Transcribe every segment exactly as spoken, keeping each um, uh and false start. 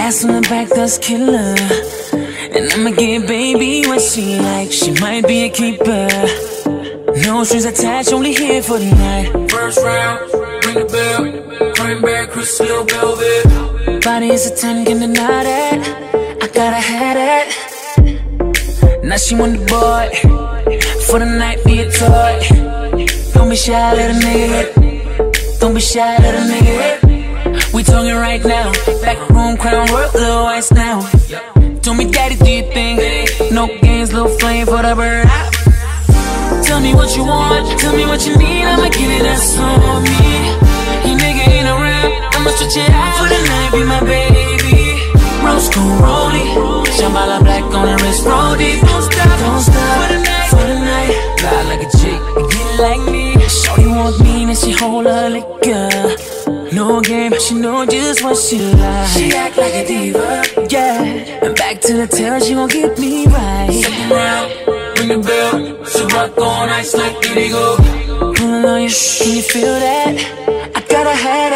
Ass on the back, that's killer. And I'ma get baby what she like. She might be a keeper. No strings attached, only here for the night. First round, ring the bell. Cranberry, crystal, velvet. Body is a ten, can deny that. I gotta have that. Now she want the boy. For the night, be a toy. Don't be shy, let a nigga hit. Don't be shy, let a nigga hit. We talking right now. Back room, crown work, little ice now. Tell me, daddy, do you think? No games, little flame for the bird. Tell me what you want, tell me what you need, I'ma give it, that's on me. You nigga ain't around, I'ma stretch it out for the night, be my baby. Rose gold rollie, Shambhala black on the wrist, roll deep. Don't stop, don't stop, for the night, for the night. Ride like a chick, get like me. Shorty want me, and she hold her liquor. No game, she know just what she like. She act like a diva, yeah. And back to the tail, she gon' get me right. Second round, ring the bell. She rock on ice like indigo. Pulling on you, can you feel that? I gotta have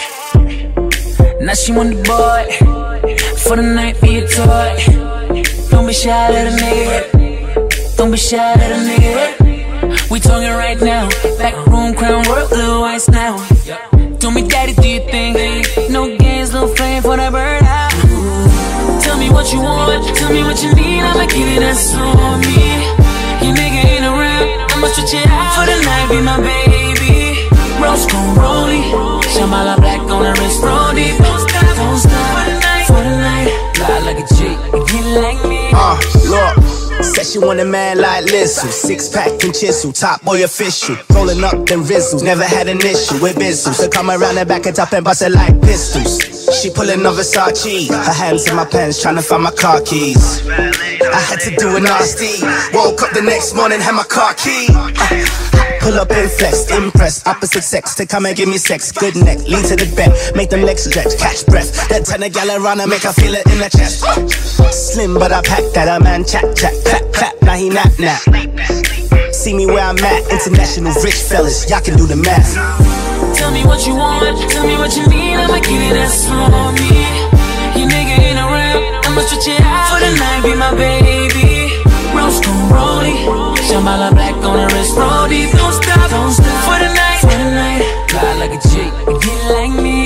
that. Now she want the boy. For the night, be a toy. Don't be shy, let a nigga hit. Don't be shy, let a nigga hit. We talking right now. Back room, crown work, little ice now. Tell me, daddy, do you think? No games, no flame for the bird out. Tell me what you want, tell me what you need, I'ma give it, that's on me. You nigga ain't around, I'ma stretch it out for the night, be my baby. Rose gold rollie, Shambhala black on the wrist, roll deep. Don't stop, don't stop, for the night, for the night. Fly like a chick, get like me. Uh, look. Said she want a man like Lizzo. Six pack and chisel, top boy official. Rolling up them rizzles, never had an issue with bizzles. So come around and back it up and bust it like pistols. She pulling on Versace, her hands in my pants trying to find my car keys. I had to do a nasty. Woke up the next morning, had my car key. uh, Pull up and flex, impress, opposite sex. To come and give me sex, good neck, lean to the bed. Make them legs stretch, catch breath. Then turn a gal around and make her feel it in the chest. Slim but I pack that, a man chat chat, clap clap, now he nap nap. See me where I'm at, international rich fellas, y'all can do the math. Tell me what you want, tell me what you need, I'ma give it, that's on me. You nigga ain't around, I'ma stretch it out for the night, be my baby. Rose gold rollie, Shambhala black on the wrist, roll deep. Don't stop, don't stop, for the night, for the night. Fly like a chick, get like me.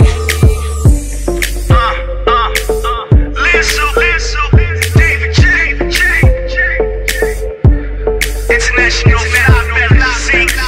Uh, uh, uh, Lizzo, Lizzo, David J, J, J, J. International, man, I know,